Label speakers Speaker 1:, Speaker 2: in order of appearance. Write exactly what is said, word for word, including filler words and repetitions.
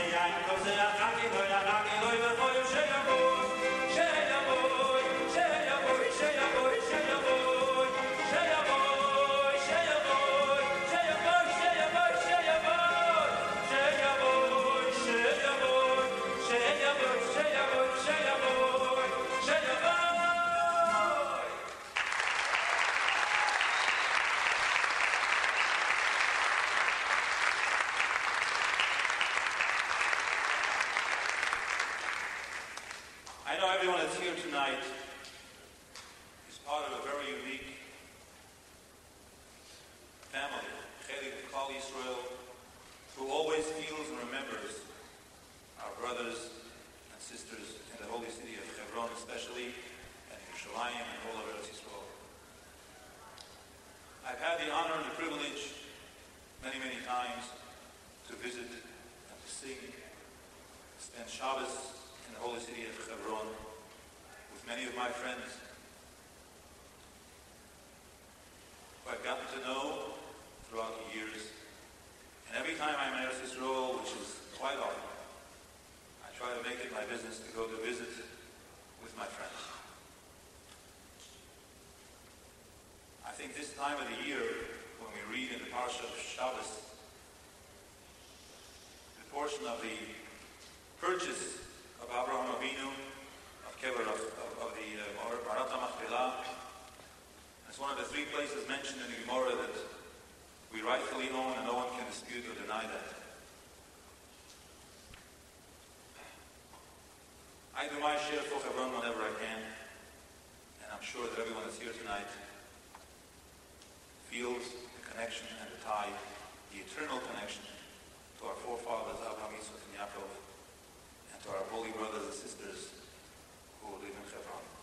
Speaker 1: I think this time of the year, when we read in the Parsha of Shabbos, the portion of the purchase of Abraham Avinu, of Kever, of, of, of the uh, Marat HaMachpelah, it's one of the three places mentioned in the Gemara that we rightfully own and no one can dispute or deny that. I do my share for Hebron whenever I can, and I'm sure that everyone that's here tonight feels the connection and the tie, the eternal connection to our forefathers, Abraham, Yitzchak, and Yaakov, and to our holy brothers and sisters who live in Hebron.